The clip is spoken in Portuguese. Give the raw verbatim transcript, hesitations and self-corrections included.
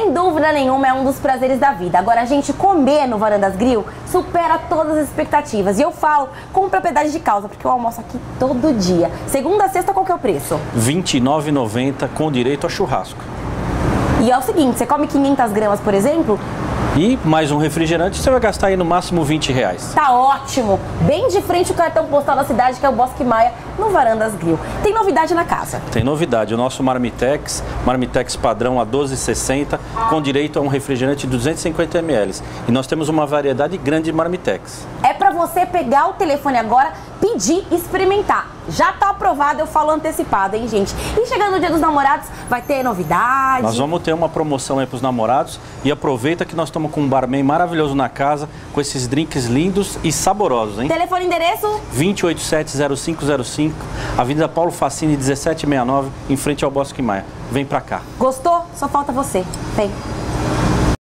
Sem dúvida nenhuma, é um dos prazeres da vida. Agora, a gente comer no Varandas Grill supera todas as expectativas. E eu falo com propriedade de causa, porque eu almoço aqui todo dia. Segunda a sexta, qual que é o preço? vinte e nove reais e noventa centavos com direito a churrasco. E é o seguinte, você come quinhentas gramas, por exemplo... E mais um refrigerante, você vai gastar aí no máximo vinte reais. Tá ótimo! Bem de frente o cartão postal da cidade, que é o Bosque Maia, no Varandas Grill. Tem novidade na casa? Tem novidade, o nosso Marmitex, Marmitex padrão a doze reais e sessenta centavos, com direito a um refrigerante de duzentos e cinquenta mililitros. E nós temos uma variedade grande de Marmitex. É pra você pegar o telefone agora, pedir e experimentar. Já tá aprovado, eu falo antecipado, hein, gente? E chegando no Dia dos Namorados, vai ter novidade? Nós vamos ter uma promoção aí pros namorados e aproveita que nós estamos com um barman maravilhoso na casa, com esses drinks lindos e saborosos, hein? Telefone e endereço? vinte e oito sete zero cinco zero cinco, Avenida Paulo Facini, dezessete sessenta e nove, em frente ao Bosque Maia. Vem pra cá. Gostou? Só falta você. Vem.